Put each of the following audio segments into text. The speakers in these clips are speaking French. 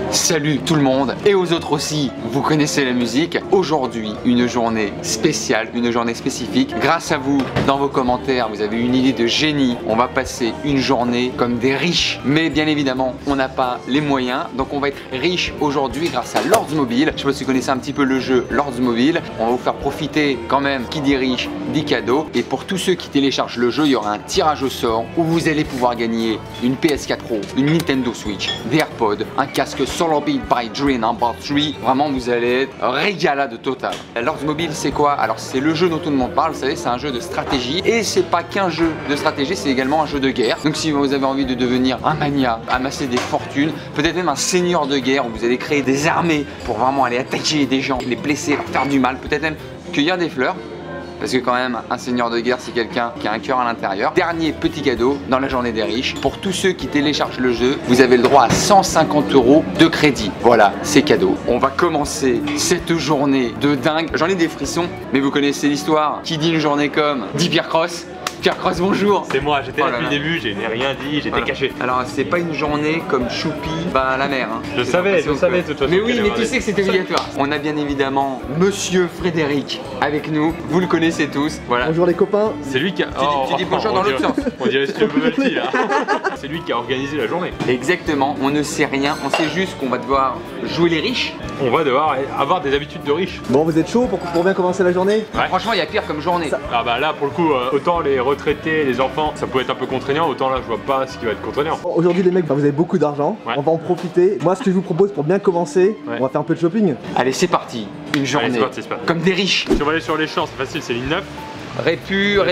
Salut tout le monde et aux autres aussi, vous connaissez la musique. Aujourd'hui, une journée spéciale, une journée spécifique. Grâce à vous, dans vos commentaires, vous avez une idée de génie. On va passer une journée comme des riches. Mais bien évidemment, on n'a pas les moyens. Donc on va être riche aujourd'hui grâce à Lords Mobile. Je sais pas si vous connaissez un petit peu le jeu Lords Mobile. On va vous faire profiter quand même, qui dit riche, dit cadeau. Et pour tous ceux qui téléchargent le jeu, il y aura un tirage au sort où vous allez pouvoir gagner une PS4 Pro, une Nintendo Switch, des AirPods, un casque Solar Beat by Dre No. 3. Vraiment, vous allez être régalade totale. Lords Mobile, c'est quoi? Alors, c'est le jeu dont tout le monde parle. Vous savez, c'est un jeu de stratégie. Et c'est pas qu'un jeu de stratégie, c'est également un jeu de guerre. Donc, si vous avez envie de devenir un mania, amasser des fortunes, peut-être même un seigneur de guerre où vous allez créer des armées pour vraiment aller attaquer des gens, les blesser, leur faire du mal, peut-être même cueillir des fleurs. Parce que quand même, un seigneur de guerre, c'est quelqu'un qui a un cœur à l'intérieur. Dernier petit cadeau dans la journée des riches. Pour tous ceux qui téléchargent le jeu, vous avez le droit à 150 € de crédit. Voilà, c'est cadeau. On va commencer cette journée de dingue. J'en ai des frissons, mais vous connaissez l'histoire. Qui dit une journée comme dit Pierre Cross. Pierre Cross, bonjour. C'est moi, j'étais là depuis le début, je n'ai rien dit, j'étais caché. Alors, c'est pas une journée comme Choupi, à la mer. Hein. Je savais de toute façon. Mais oui, mais tu sais que c'était obligatoire. On a bien évidemment Monsieur Frédéric avec nous. Vous le connaissez tous. Voilà. Bonjour les copains. C'est lui qui a. Tu dis bonjour dans l'autre sens. On dirait Studio Bubble Tea là. C'est lui qui a organisé la journée. Exactement, on ne sait rien. On sait juste qu'on va devoir jouer les riches. On va devoir avoir des habitudes de riches. Bon, vous êtes chaud pour bien commencer la journée? Ouais. Franchement, il y a pire comme journée. Ah bah là, pour le coup, autant les retraités, les enfants, ça peut être un peu contraignant, autant là, je vois pas ce qui va être contraignant. Aujourd'hui les mecs, vous avez beaucoup d'argent, on va en profiter. Moi, ce que je vous propose pour bien commencer, on va faire un peu de shopping. Allez, c'est parti. Une journée c'est parti. comme des riches. Si on va aller sur les champs, c'est facile, c'est ligne 9. Répu, Non,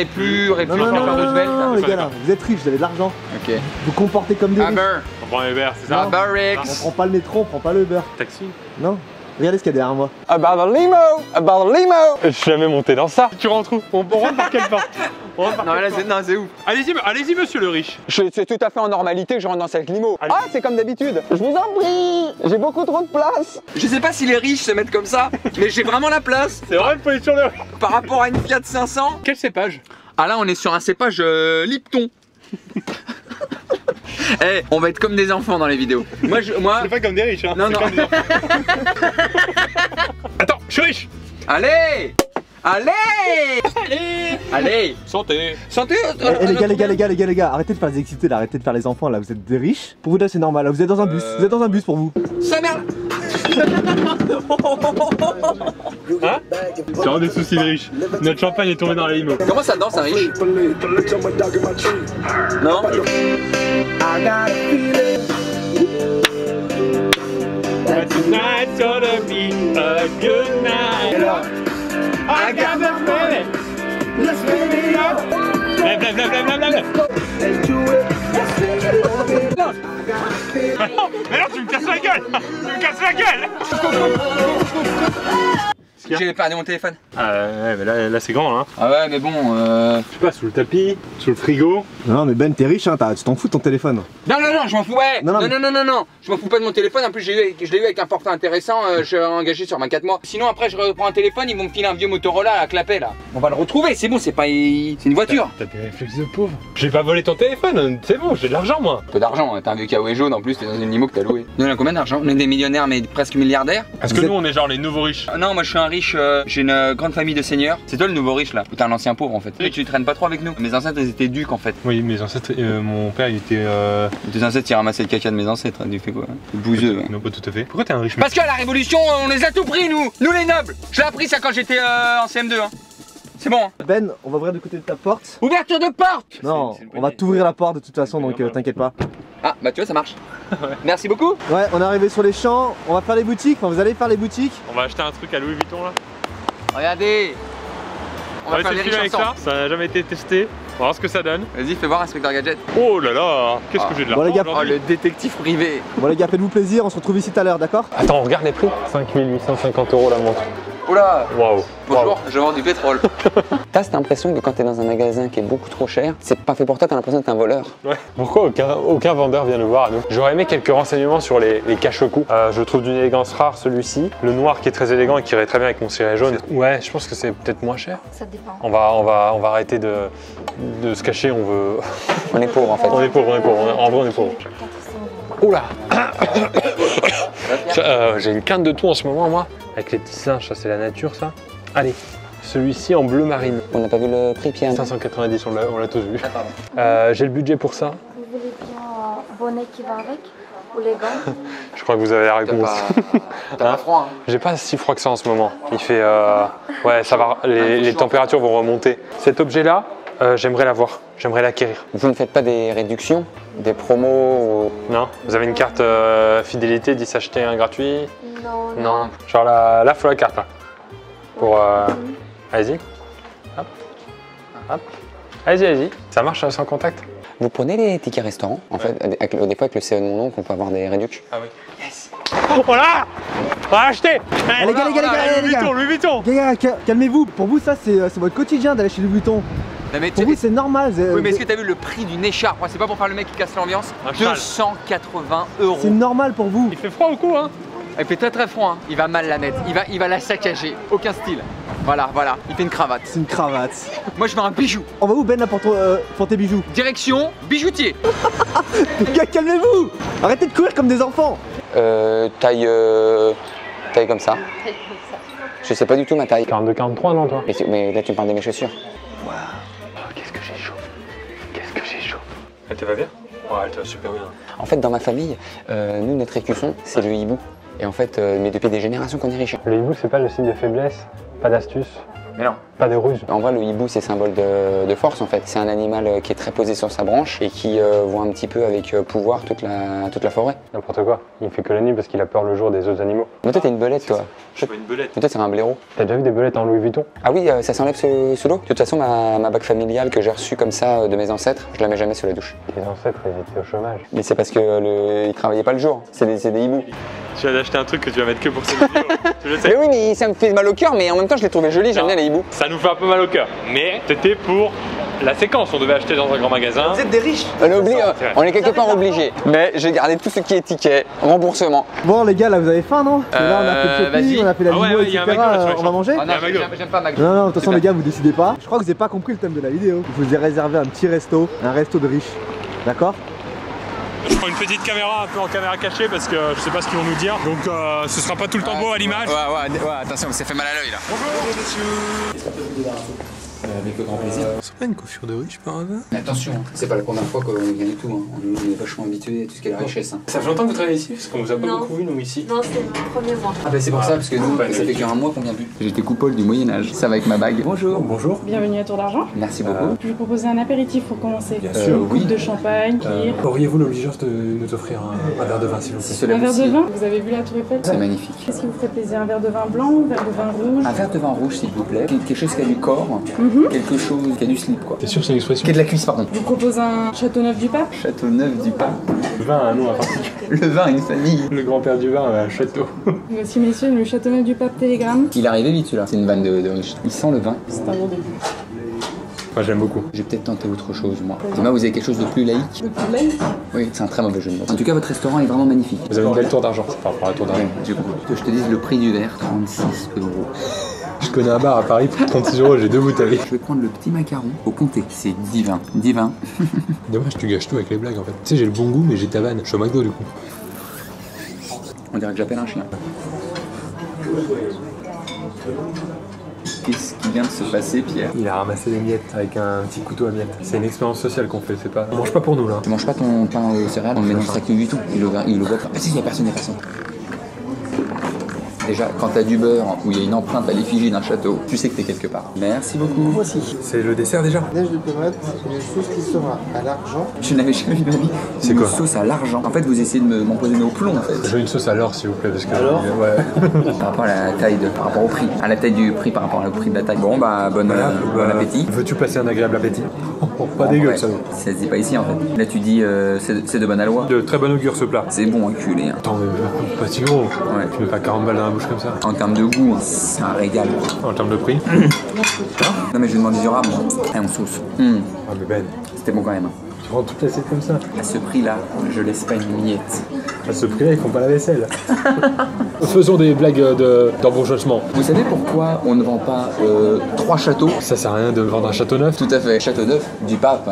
faire les gars là, vous êtes riches, vous avez de l'argent. Ok. Vous comportez comme des riches. Uber. On prend les verres, c'est ça? Uber On X. prend pas le métro, on prend pas le Uber. Taxi. Non. Regardez ce qu'il y a derrière moi. About a limo. About a limo. Je suis jamais monté dans ça. Tu rentres où? On rentre par quelle porte? Non, là, c'est ouf. Allez-y, monsieur le riche. C'est tout à fait en normalité que je rentre dans cette limo. Allez. Ah, c'est comme d'habitude. Je vous en prie. J'ai beaucoup trop de place. Je sais pas si les riches se mettent comme ça, mais j'ai vraiment la place. C'est vrai, il faut aller sur le riche. Par rapport à une Fiat 500. Quel cépage? Ah là, on est sur un cépage Lipton. Eh, on va être comme des enfants dans les vidéos. Moi, C'est pas comme des riches, hein. Non, non. Comme des enfants. Attends, je suis riche. Allez. Santé. Santé. Les gars, arrêtez de faire les excités là, arrêtez de faire les enfants là, vous êtes des riches. Pour vous là c'est normal, là, vous êtes dans un bus, pour vous. Sa merde. Hein? C'est vraiment des soucis de riches. Notre champagne est tombé dans la limo. Comment ça danse un riche? Non. Tonight's gonna be a good night. I got the feeling. Let's live it up. Mais non, tu me casses la gueule. J'ai perdu mon téléphone. Ouais, mais là c'est grand là. Ah ouais, mais bon. Je sais pas, sous le tapis, sous le frigo. Non mais Ben, t'es riche, hein, tu t'en fous de ton téléphone. Non, je m'en fous, ouais. Non, je m'en fous pas de mon téléphone. En plus, je l'ai eu avec un forfait intéressant. Je suis engagé sur 24 mois. Sinon, après, je reprends un téléphone. Ils vont me filer un vieux Motorola à clapet là. On va le retrouver. C'est bon, c'est pas. C'est une voiture. T'as des réflexes de pauvre. J'ai pas volé ton téléphone. C'est bon, j'ai de l'argent moi. Peu d'argent. T'as un vieux kawaii jaune en plus. T'es dans une limo que t'as loué. Nous, on a combien d'argent? On est des millionnaires, mais presque milliardaires. Est-ce que nous, on est genre les nouveaux riches? Non, moi, je suis un riche. J'ai une grande famille de seigneurs. C'est toi le nouveau riche là. Ou t'es un ancien pauvre en fait. Tu traînes pas trop avec nous. Mes ancêtres, ils étaient ducs en fait. Oui, mes ancêtres. Mon père, il était. Tes ancêtres, ils ramassaient le caca de mes ancêtres. Tu fais quoi? Bouseux. Non, pas tout à fait. Pourquoi t'es un riche? Parce qu'à la Révolution, on les a tout pris, nous les nobles. Je l'ai appris ça quand j'étais en CM2. Hein. C'est bon. Hein. Ben, on va ouvrir du côté de ta porte. Ouverture de porte. Non, on va t'ouvrir la porte de toute façon, donc t'inquiète pas. Ah, bah tu vois, ça marche. Merci beaucoup. Ouais, on est arrivé sur les champs, on va faire les boutiques, enfin vous allez faire les boutiques. On va acheter un truc à Louis Vuitton là. Regardez. On va faire les riches avec ça. Ça n'a jamais été testé. On va voir ce que ça donne. Vas-y, fais voir Inspecteur Gadget. Oh là là, qu'est-ce que j'ai de Bon, les l'argent gars, Oh, le détective privé. Bon les gars, faites-vous plaisir, on se retrouve ici tout à l'heure, d'accord? Attends, on regarde les prix. 5850 € la montre. Oula. Waouh. Bonjour, je vends du pétrole. T'as cette impression que quand t'es dans un magasin qui est beaucoup trop cher, c'est pas fait pour toi, t'as l'impression que t'es un voleur. Ouais. Pourquoi aucun vendeur vient nous voir à nous? J'aurais aimé quelques renseignements sur les cache-cou. Je trouve d'une élégance rare celui-ci. Le noir qui est très élégant et qui irait très bien avec mon ciré jaune. Ouais, je pense que c'est peut-être moins cher. Ça dépend. On va arrêter de se cacher, on veut. On est pauvre en fait. On est pauvre, en vrai on est pauvre. 400 €. Oula. J'ai une quinte de tout en ce moment, moi. Avec les petits singes, ça c'est la nature, ça. Allez, celui-ci en bleu marine. On n'a pas vu le prix, Pierre. 590, on l'a tous vu. Ah, pardon. J'ai le budget pour ça. Vous voulez bien un bonnet qui va avec ou les gants? Je crois que vous avez la réponse. T'as pas froid, hein? J'ai pas si froid que ça en ce moment. Il fait... Ouais, ça va, les températures vont remonter. Cet objet-là, j'aimerais l'avoir. J'aimerais l'acquérir. Vous ne faiaites pas des réductions, des promos ou... Non? Vous avez une carte fidélité, 10 achetés, 1 gratuit? Non, Non. Genre là, faut la carte, là. Pour... Allez-y. Hop. Hop. Allez-y. Ça marche sans contact? Vous prenez les tickets restaurants, en fait, des fois avec le CE de mon oncle, on peut avoir des réductions. Ah oui. Yes. Voilà. On va acheter. Les gars, Louis Vuitton. Les gars, calmez-vous. Pour vous, ça, c'est votre quotidien d'aller chez Louis Vuitton. Non, mais Pour vous, c'est normal. oui, mais est-ce que t'as vu le prix d'une écharpe? C'est pas pour faire le mec qui casse l'ambiance. Un châle. 280 €. C'est normal pour vous. Il fait froid au cou, hein? Il fait très très froid, hein. Il va mal la mettre, il va la saccager, aucun style. Voilà, il fait une cravate. C'est une cravate. Moi je veux un bijou. On va où Ben là pour tes bijoux? Direction bijoutier. Les gars, calmez-vous. Arrêtez de courir comme des enfants. Taille comme ça. Je sais pas du tout ma taille. 42-43, non, toi? Mais là, tu me parles de mes chaussures. Oh, qu'est-ce que j'ai chaud. Elle te va bien? Ouais, elle te va super bien. En fait, dans ma famille, nous, notre écusson, c'est le hibou. Et en fait, mais depuis des générations qu'on est riche. Le hibou, c'est pas le signe de faiblesse, pas d'astuce, Mais non. pas de ruse. En vrai, le hibou, c'est symbole de force, en fait. C'est un animal qui est très posé sur sa branche et qui voit un petit peu avec pouvoir toute la forêt. N'importe quoi. Il fait que la nuit parce qu'il a peur le jour des autres animaux. Mais toi, t'es une belette, toi. Je suis pas une belette. Mais toi, c'est un blaireau. T'as déjà vu des belettes en Louis Vuitton? Ah oui, ça s'enlève sous l'eau. De toute façon, ma bague familiale que j'ai reçue comme ça de mes ancêtres, je la mets jamais sous la douche. Tes ancêtres, ils étaient au chômage. Mais c'est parce que ils travaillaient pas le jour. C'est des hiboux. Tu vas d'acheter un truc que tu vas mettre que pour cette vidéo. Tu le sais. Mais oui, mais ça me fait mal au cœur, mais en même temps, je l'ai trouvé joli, j'aime bien les hiboux. Ça nous fait un peu mal au cœur. Mais c'était pour la séquence. On devait acheter dans un grand magasin. Vous êtes des riches. On est quelque part obligé. Mais j'ai gardé tout ce qui est ticket, remboursement. Bon les gars, là vous avez faim non? Parce que là on a fait le shopping, vas-y. on a fait la Ah ouais, limo, ouais, y a un etc. McDo, là, sur les On va champs. manger? Ah non, Ah, McDo. j'aime pas McDo. Non, de toute façon les gars, vous décidez pas. Je crois que vous avez pas compris le thème de la vidéo. Je vous ai réservé un petit resto, un resto de riches. D'accord? Je prends une petite caméra, un peu en caméra cachée parce que je sais pas ce qu'ils vont nous dire. Donc ce sera pas tout le temps beau à l'image. Ouais, attention, ça fait mal à l'œil là. Avec grand plaisir. C'est pas une coiffure de riche par hasard? Attention, c'est pas la première fois qu'on vient du tout. Hein. On est vachement habitué à tout ce qui est la richesse. Hein. Ça fait longtemps que vous travaillez ici? Parce qu'on vous a pas Non. beaucoup vu nous ici. Non, c'est mon premier mois. Ah bah c'est pour ça, parce que nous, ça fait qu'un mois qu'on vient plus. J'étais coupole du Moyen-Âge. Ça va avec ma bague. Bonjour. Bonjour. Bienvenue à Tour d'Argent. Merci beaucoup. Je vais vous proposer un apéritif pour commencer. Bien sûr. Une coupe de champagne, qui Auriez-vous l'obligeance de nous offrir un verre de vin s'il vous plaît? Cela un verre aussi, de vin. Vous avez vu la Tour Eiffel? c'est magnifique. Qu'est-ce qui vous ferait plaisir? Un verre de vin blanc ou un verre de vin rouge? Un verre de vin rouge s'il vous plaît. Quelque chose qui a du corps, quelque chose qui a du slip quoi. T'es sûr que c'est une expression? Qui a de la cuisse pardon. Je vous propose un Châteauneuf-du-Pape. Châteauneuf du Pape. Le vin a un nom à particulier. Le vin, une famille. Le grand-père du vin a un château. Voici messieurs le Châteauneuf-du-Pape Télégramme. Il est arrivé vite celui-là. C'est une vanne de riche. Il sent le vin. C'est un bon début. Moi j'aime beaucoup. J'ai peut-être tenté autre chose moi. Demain vous avez quelque chose de plus laïque? Le plus laïque. Oui, c'est un très mauvais jeu de mots. En tout cas votre restaurant est vraiment magnifique. Vous avez une belle tour d'argent par rapport à la tour d'argent. Du coup, que je te dise le prix du verre, 36 €. Je connais un bar à Paris pour 36 €, j'ai 2 bouteilles. Je vais prendre le petit macaron au comté. C'est divin. Divin. Dommage, tu gâches tout avec les blagues en fait. Tu sais, j'ai le bon goût, mais j'ai ta vanne. Je suis au McDo du coup. On dirait que j'appelle un chien. Qu'est-ce qui vient de se passer, Pierre? Il a ramassé les miettes avec un petit couteau à miettes. C'est une expérience sociale qu'on fait, c'est pas. On mange pas pour nous là. Tu manges pas ton pain aux céréales, on le met dans le sac du tout. Il le voit pas. Ah si, il y a personne, Déjà, quand t'as du beurre où il y a une empreinte à l'effigie d'un château, tu sais que t'es quelque part. Merci beaucoup. Voici. C'est le dessert déjà? Neige de tomate, une sauce qui sera à l'argent. Je n'avais jamais vu de ma vie. C'est Une quoi? sauce à l'argent. En fait, vous essayez de m'empoisonner au plomb en fait. Je veux une sauce à l'or s'il vous plaît parce que. Alors Ouais. Par rapport à la taille, par rapport au prix. À la taille du prix par rapport au prix de la taille. Bon bah, bon appétit. Veux-tu passer un agréable appétit? Pas dégueu Ouais, ça. ça se dit pas ici en fait. Là tu dis c'est de bonne aloi. De très bon augure ce plat. C'est bon enculé. Hein. Attends, mais pas si gros. Ouais. Tu mets pas 40 balles dans la bouche comme ça. En termes de goût, hein, c'est un régal. En termes de prix. Non mais je vais demander du rap moi. Et en sauce. Ah mais Ben, C'était bon quand même. tu prends toute l'assiette comme ça. À ce prix là, je laisse pas une miette. À ce prix-là, ils font pas la vaisselle. Faisons des blagues d'embourgeoisement. Vous savez pourquoi on ne vend pas 3 châteaux? Ça sert à rien de vendre un château neuf. Tout à fait, château neuf du pape.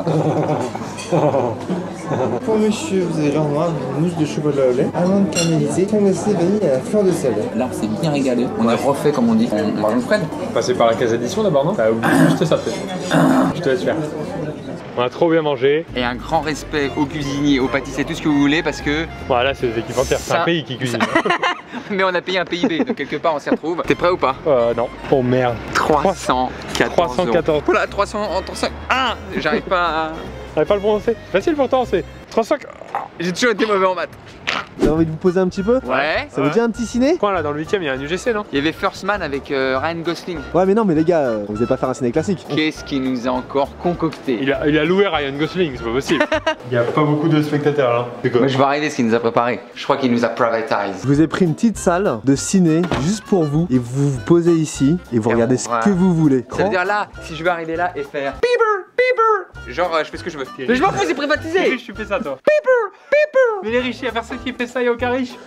Pour monsieur, vous avez l'or noir, mousse de chocolat au lait, amande caramélisée, crème glacée, vanille à la fleur de sel. Là, on s'est bien régalé. On a refait comme on dit. On va Fred. Passer par la case édition d'abord, non? T'as oublié juste ça peut-être. Je te laisse faire. On a trop bien mangé. Et un grand respect aux cuisiniers, aux pâtissiers, tout ce que vous voulez parce que... Voilà, c'est des équipes entières. C'est Ça- un pays qui cuisine. Mais on a payé un PIB, donc quelque part on s'y retrouve. T'es prêt ou pas? Non. Oh merde. 314 314. euros. Voilà, 300 en 300. Ah, j'arrive pas à... J'arrive pas à le prononcer. Facile pourtant, c'est 300. J'ai toujours été mauvais en maths. Vous avez envie de vous poser un petit peu? Ouais. Ça vous dit un petit ciné? Quoi là, dans le 8ème, il y a un UGC, non? Il y avait First Man avec Ryan Gosling. Ouais mais non mais les gars, vous allez pas faire un ciné classique. Qu'est-ce qu'il nous a encore concocté? Il a loué Ryan Gosling, c'est pas possible. Il y a pas beaucoup de spectateurs là. C'est quoi? Moi je vais arrêter ce qu'il nous a préparé. Je crois qu'il nous a privatized. Je vous ai pris une petite salle de ciné juste pour vous et vous vous posez ici et vous Et regardez on ce va- que vous voulez. Ça veut dire là, si je veux arriver là et faire Bieber, Bieber, genre je fais ce que je veux. Mais je m'en fous, c'est privatisé. Tu fais ça toi. Bieber. Mais les riches, il y a personne qui fait ça, il y a aucun riche.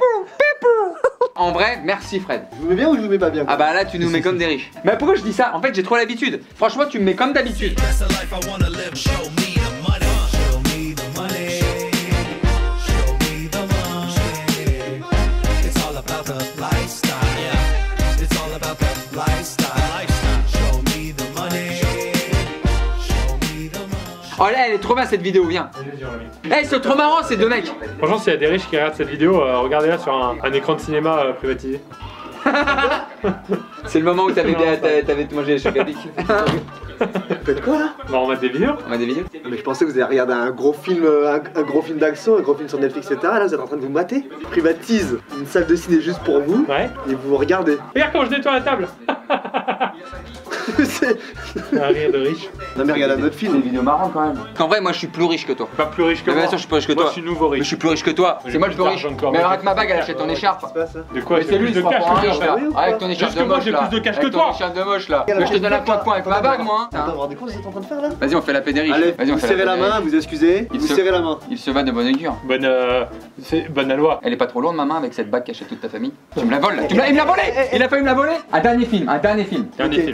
En vrai, merci Fred. Je vous mets bien ou je vous mets pas bien? Ah bah là tu nous mets comme des riches. Mais pourquoi je dis ça? En fait j'ai trop l'habitude. Franchement tu me mets comme d'habitude. That's the life I wanna live. Show me the money. Show me the money. Show me the money. It's all about the lifestyle. Yeah. It's all about the lifestyle. Show me the money. Show me the money. Oh là elle est trop bien cette vidéo, viens. Eh c'est trop marrant ces deux mecs. Franchement, s'il y a des riches qui regardent cette vidéo, regardez-la sur un écran de cinéma privatisé. C'est le moment où t'avais mangé les chocapics. Faites quoi là? Bah, on met des vidéos. On a des vidéos. Mais je pensais que vous allez regarder un gros film, un gros film d'action, un gros film sur Netflix, etc. Là vous êtes en train de vous mater. Je privatise une salle de ciné juste pour vous Ouais. et vous regardez. Regarde comment je nettoie la table. C'est- Un rire de riche. non mais regardez un autre film. vidéos marrantes quand même. En vrai moi je suis plus riche que toi. Pas plus riche que Mais moi. bien sûr je suis plus riche que Moi, toi. je suis nouveau Mais je riche. suis plus riche que toi. J'ai C'est moi le plus plus riche. d'argent que toi. Mais avec ma bague elle achète ton écharpe. De quoi? Mais c'est lui plus de ce cash pour un que riche toi. là. Oui ou pas? Avec ton écharpe Parce de que moi, moche j'ai là. plus de cash que Avec ton toi. écharpe de moche là. Mais je te donne un point avec ma bague moi. Attends, vous vous rendez compte ce que vous êtes en train de faire là? Vas-y on fait la paix des riches. Allez, Vas-y on vous fait serrez la paix des main, riches. vous excusez, Il vous se- serrez la main. Il se va de bonne augure. Bonne loi. Elle est pas trop lourde ma main avec cette bague qui achète toute ta famille. Tu me la voles là. Il me l'a volé. Il a failli me la voler. Un dernier film, un dernier film. Dernier Ok. film.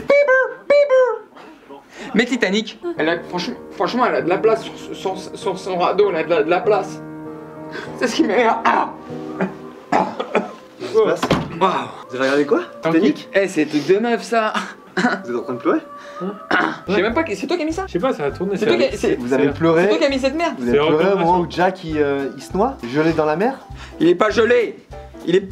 Mais Titanic, elle a, franchement, elle a de la place sur son radeau, elle a de la place. C'est ce qui m'énerve. Ah. Qu'est-ce qui se passe? Waouh. Vous avez regardé quoi? Titanic? Eh, c'est truc de meuf ça. Vous êtes en train de pleurer? Je sais même pas, c'est toi qui as mis ça? Je sais pas, ça a tourné. C'est toi qui c'est Vous avez c'est pleuré? toi qui as mis cette merde? Vous avez C'est pleuré au recommandation. moment où Jack il se noie? Gelé dans la mer? Il est pas gelé. Il est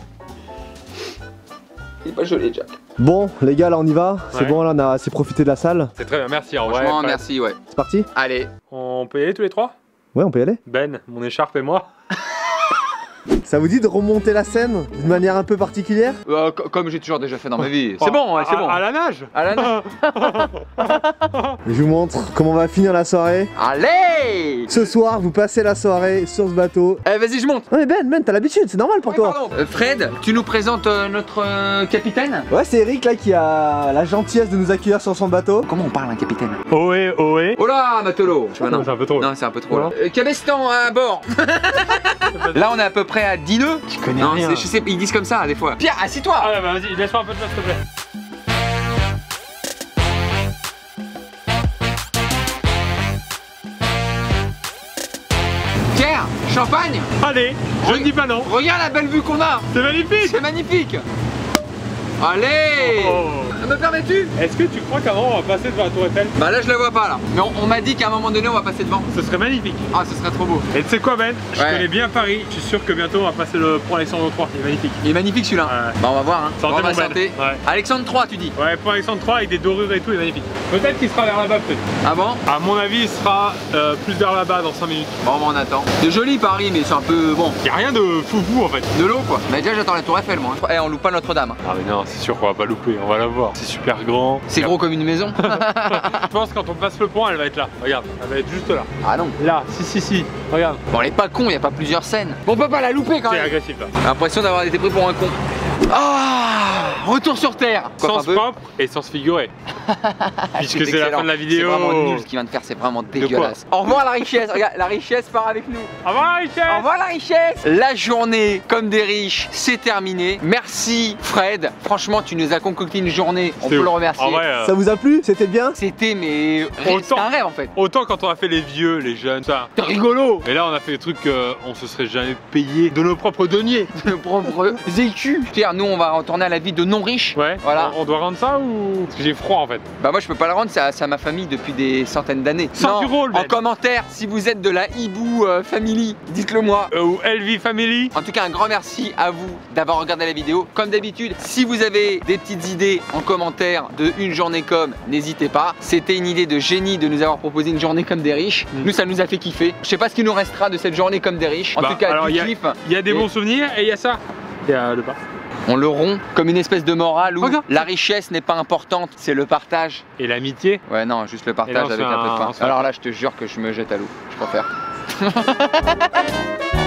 pas gelé, Jack. Bon, les gars, là on y va. C'est Ouais. bon, là on a assez profité de la salle. C'est très bien, merci. En vrai, Franchement, Fred. merci, ouais. C'est parti? Allez. On peut y aller tous les trois? Ouais, on peut y aller. Ben, mon écharpe et moi. Ça vous dit de remonter la scène d'une manière un peu particulière? Comme j'ai toujours déjà fait dans ma vie. C'est bon, ouais, c'est bon. À la nage. À la nage. Je vous montre comment on va finir la soirée. Allez. Ce soir, vous passez la soirée sur ce bateau. Eh, vas-y, je monte. Non mais Ben, t'as l'habitude, c'est normal pour Ouais, toi. pardon. Fred, tu nous présentes notre capitaine? Ouais, c'est Eric là qui a la gentillesse de nous accueillir sur son bateau. Comment on parle un capitaine? Ohé, ohé. Oh là, matelot. Tu vois, non. C'est un peu trop. Non, c'est un peu trop là. Cabestan à bord. Là, on est à peu près à 10 nœuds. Tu connais Non, rien. je sais, ils disent comme ça des fois. Pierre, assis-toi. Ah ouais, bah vas-y, laisse-moi un peu de place, s'il te plaît. Pierre, champagne. Allez, je ne dis pas non. Regarde la belle vue qu'on a. C'est magnifique. C'est magnifique. Allez. Oh. Me permets-tu? Est-ce que tu crois qu'avant on va passer devant la tour Eiffel? Bah là, je la vois pas là. Mais on m'a dit qu'à un moment donné, on va passer devant. Ce serait magnifique. Ah, ce serait trop beau. Et tu sais quoi Ben? Je Ouais. connais bien Paris, je suis sûr que bientôt on va passer le pont Alexandre III, il est magnifique. Il est magnifique celui-là. Ouais. Bah, on va voir. Hein. Santé, On va mon Ben. santé. Ouais. Alexandre 3, tu dis. Ouais, pont Alexandre III avec des dorures et tout, il est magnifique. Peut-être qu'il sera vers là-bas peut-être. Ah bon? À mon avis, il sera plus vers là-bas dans 5 minutes. Bon, bah, on attend. C'est joli Paris, mais c'est un peu bon. Y a rien de foufou en fait. De l'eau quoi. Bah déjà j'attends la tour Eiffel moi. Eh, on loupe pas Notre-Dame. Ah mais non, c'est sûr qu'on va pas louper, on va la voir. C'est super grand. C'est gros comme une maison. Je pense que quand on passe le pont, elle va être là. Regarde, elle va être juste là. Ah non. Là, si, regarde. Bon, on est pas con, y a pas plusieurs scènes. Bon, on peut pas la louper quand C'est même. agressif là. J'ai l'impression d'avoir été pris pour un con. Ah, retour sur terre. Coiffe un Sens peu. propre et sens figuré. Puisque c'est la fin de la vidéo. C'est vraiment nul ce qu'il vient de faire, c'est vraiment dégueulasse. Au revoir la richesse, regarde, la richesse part avec nous. Au revoir la richesse. Au revoir la richesse. La journée comme des riches, c'est terminé. Merci Fred, franchement tu nous as concocté une journée, on peut le remercier. En vrai, Ça vous a plu? C'était bien? C'était mais c'était un rêve en fait. Autant quand on a fait les vieux, les jeunes, ça. C'est rigolo. Et là on a fait des trucs qu'on se serait jamais payé de nos propres deniers. Nos propres écus. C'est-à-dire nous on va retourner à la vie de non riches. Ouais. Voilà. On doit rendre ça ou parce que j'ai froid en fait. Bah moi je peux pas la rendre, c'est à ma famille depuis des centaines d'années. 100 euros, le en mec. commentaire, si vous êtes de la Hibou Family, dites-le moi. Ou LV Family. En tout cas un grand merci à vous d'avoir regardé la vidéo. Comme d'habitude, si vous avez des petites idées en commentaire de une journée comme, n'hésitez pas. C'était une idée de génie de nous avoir proposé une journée comme des riches. Nous ça nous a fait kiffer. Je sais pas ce qu'il nous restera de cette journée comme des riches. En tout cas alors, du kiff. Il y a des bons souvenirs et il y a ça. Il y a le bar. On le rompt comme une espèce de morale où Regarde. la richesse n'est pas importante, c'est le partage. Et l'amitié. Ouais non, juste le Et partage là, on avec fait un peu de un- pain. on se fait Alors là je te jure que je me jette à l'eau, je préfère.